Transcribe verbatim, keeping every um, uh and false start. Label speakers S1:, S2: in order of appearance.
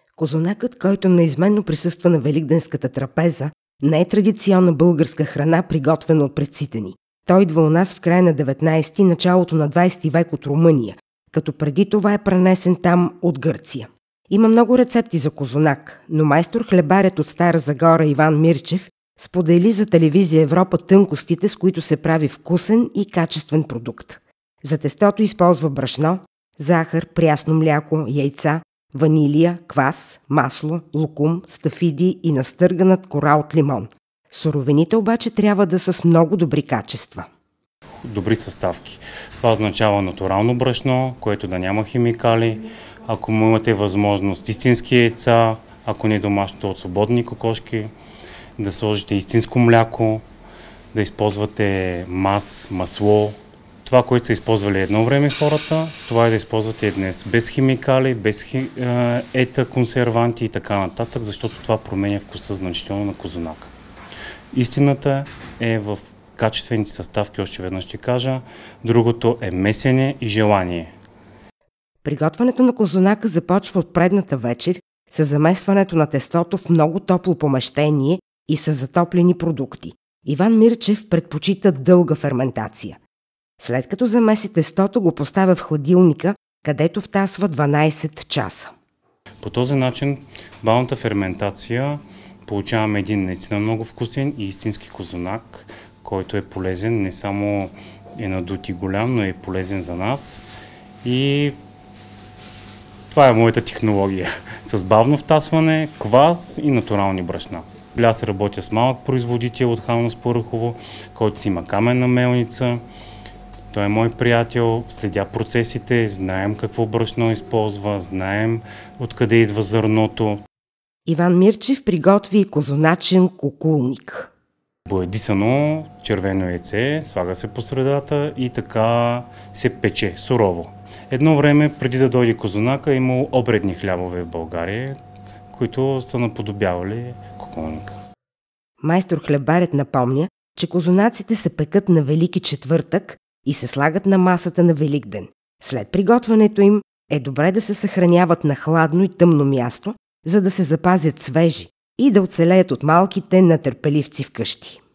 S1: Козунакът, който неизменно присъства на великденската трапеза, не е традиционна българска храна, приготвена от предците ни. Той идва у нас в края на деветнайсети и началото на двайсети век от Румъния, като преди това е пренесен там от Гърция. Има много рецепти за козунак, но майстор-хлебарят от Стара Загора Иван Мирчев сподели за телевизия Европа тънкостите, с които се прави вкусен и качествен продукт. За тестото използва брашно, захар, прясно мляко, яйца, ванилия, квас, масло, лукум, стафиди и настърганат кора от лимон. Суровините обаче трябва да са с много добри качества.
S2: Добри съставки. Това означава натурално брашно, което да няма химикали. Ако му имате възможност истински яйца, ако не домашните от свободни кокошки, да сложите истинско мляко, да използвате мас, масло. Това, което са използвали едно време хората, това е да използвате и днес. Без химикали, без хи, ета, консерванти и така нататък, защото това променя вкуса значително на козунака. Истината е в качествените съставки, още веднъж ще кажа. Другото е месене и желание.
S1: Приготвянето на козунака започва от предната вечер с замесването на тестото в много топло помещение и с затоплени продукти. Иван Мирчев предпочита дълга ферментация. След като замеси тестото, го поставя в хладилника, където втасва дванайсет часа.
S2: По този начин, бавната ферментация, получаваме един наистина много вкусен и истински козунак, който е полезен, не само е надут и голям, но е полезен за нас. И това е моята технология. С бавно втасване, квас и натурални брашна. Аз работя с малък производител от Хална Спорухово, който си има каменна мелница. Той е мой приятел, следя процесите, знаем какво брашно използва, знаем откъде идва зърното.
S1: Иван Мирчев приготви и козуначен кукулник.
S2: Боядисано червено яйце, слага се по средата и така се пече сурово. Едно време, преди да дойде козунака, е имало обредни хлябове в България, които са наподобявали кукулника.
S1: Майстор-хлебарят напомня, че козунаците се пекат на Велики четвъртък и се слагат на масата на Великден. След приготвянето им е добре да се съхраняват на хладно и тъмно място, за да се запазят свежи и да оцелеят от малките нетърпеливци вкъщи.